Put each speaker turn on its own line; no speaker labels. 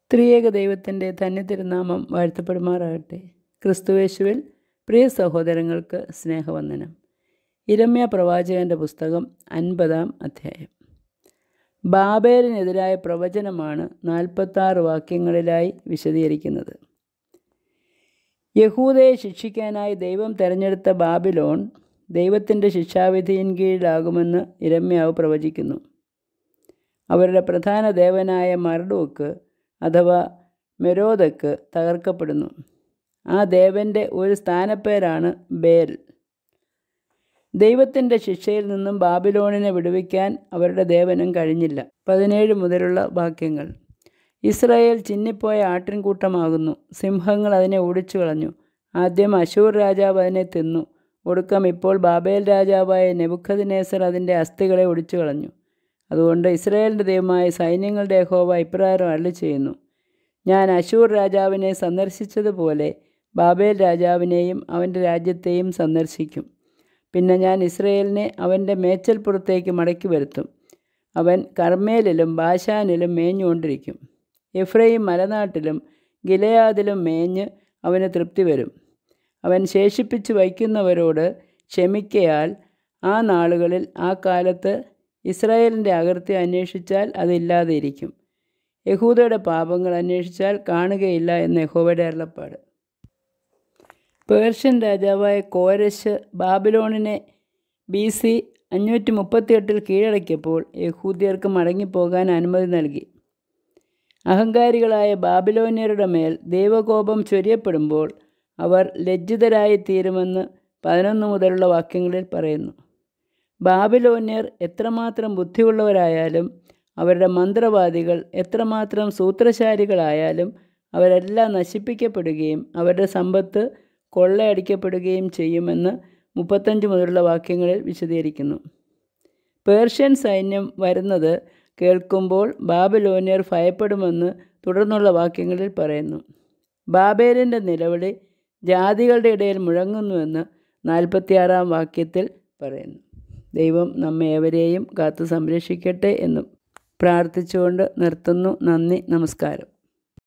ത്രിയേക ദൈവത്തിൻ്റെ ധന്യതിരുനാമം വാഴ്ത്തപ്പെടുമാറാകട്ടെ. ക്രിസ്തുയേശുവിൽ പ്രിയ സഹോദരങ്ങൾക്ക് സ്നേഹവന്ദനം. ഇരമ്യാ പ്രവാചകൻ്റെ പുസ്തകം 50-ാം അധ്യായം. ബാബേലിനെതിരായ പ്രവചനമാണ് 46 വാക്യങ്ങളിലായി വിശദീകരിക്കുന്നത്. യഹൂദയെ ശിക്ഷിക്കാനായി ദൈവം തിരഞ്ഞെടുത്ത ബാബിലോൺ ദൈവത്തിൻ്റെ ശിക്ഷാവിധിയിൻ കീഴിലാകുമെന്ന് ഇരമ്യാവ് പ്രവചിക്കുന്നു. അവരുടെ പ്രധാന ദേവനായ മർഡോക്ക് അഥവാ മെരോദക്ക് തകർക്കപ്പെടുന്നു. ആ ദേവൻ്റെ ഒരു സ്ഥാനപ്പേരാണ് ബേൽ. ദൈവത്തിൻ്റെ ശിക്ഷയിൽ നിന്നും ബാബിലോണിനെ വിടുവിക്കാൻ അവരുടെ ദേവനും കഴിഞ്ഞില്ല. 17 മുതലുള്ള വാക്യങ്ങൾ. ഇസ്രായേൽ ചിന്നിപ്പോയ ആട്ടിൻകൂട്ടമാകുന്നു. സിംഹങ്ങൾ അതിനെ ഓടിച്ചു കളഞ്ഞു. ആദ്യം അശൂർ രാജാവ് അതിനെ തിന്നു. ഒടുക്കം ഇപ്പോൾ ബാബേൽ രാജാവായ നെബൂഖദ്നേസർ അതിൻ്റെ അസ്ഥികളെ ഒടിച്ചു കളഞ്ഞു. അതുകൊണ്ട് ഇസ്രായേലിൻ്റെ ദൈവമായ സൈന്യങ്ങളുടെ യഹോവ ഇപ്രകാരം അരുളിച്ചെയ്യുന്നു: ഞാൻ അശൂർ രാജാവിനെ സന്ദർശിച്ചതുപോലെ ബാബേൽ രാജാവിനെയും അവൻ്റെ രാജ്യത്തെയും സന്ദർശിക്കും. പിന്നെ ഞാൻ ഇസ്രായേലിനെ അവൻ്റെ മേച്ചൽപ്പുറത്തേക്ക് മടക്കി വരുത്തും. അവൻ കർമ്മേലിലും ബാശാനിലും മേഞ്ഞുകൊണ്ടിരിക്കും. എഫ്രയീം മലനാട്ടിലും ഗിലെയാദിലും മേഞ്ഞ് അവന് തൃപ്തി വരും. അവൻ ശേഷിപ്പിച്ചു വയ്ക്കുന്നവരോട് ക്ഷമിക്കയാൽ ആ നാളുകളിൽ ആ കാലത്ത് ഇസ്രായേലിൻ്റെ അകൃത്യം അന്വേഷിച്ചാൽ അതില്ലാതെ ഇരിക്കും. യഹൂദയുടെ പാപങ്ങൾ അന്വേഷിച്ചാൽ കാണുകയില്ല എന്ന് യഹോവയുടെ അരുളപ്പാട്. പേർഷ്യൻ രാജാവായ കോരശ് ബാബിലോണിനെ BC 538 കീഴടക്കിയപ്പോൾ യഹൂദ്യർക്ക് മടങ്ങിപ്പോകാൻ അനുമതി നൽകി. അഹങ്കാരികളായ ബാബിലോന്യരുടെ മേൽ ദൈവകോപം ചൊരിയപ്പെടുമ്പോൾ അവർ ലജ്ജിതരായി തീരുമെന്ന് 11 മുതലുള്ള വാക്യങ്ങളിൽ പറയുന്നു. ബാബിലോന്യർ എത്രമാത്രം ബുദ്ധിയുള്ളവരായാലും അവരുടെ മന്ത്രവാദികൾ എത്രമാത്രം സൂത്രശാലികളായാലും അവരെല്ലാം നശിപ്പിക്കപ്പെടുകയും അവരുടെ സമ്പത്ത് കൊള്ളയടിക്കപ്പെടുകയും ചെയ്യുമെന്ന് 35 മുതലുള്ള വാക്യങ്ങളിൽ വിശദീകരിക്കുന്നു. പേർഷ്യൻ സൈന്യം വരുന്നത് കേൾക്കുമ്പോൾ ബാബിലോന്യർ ഭയപ്പെടുമെന്ന് തുടർന്നുള്ള വാക്യങ്ങളിൽ പറയുന്നു. ബാബേലിൻ്റെ നിലവിളി ജാതികളുടെ ഇടയിൽ മുഴങ്ങുന്നുവെന്ന് 46-ാം വാക്യത്തിൽ പറയുന്നു. ദൈവം നമ്മെ ഏവരെയും കാത്തു സംരക്ഷിക്കട്ടെ എന്നും പ്രാർത്ഥിച്ചുകൊണ്ട് നിർത്തുന്നു. നന്ദി, നമസ്കാരം.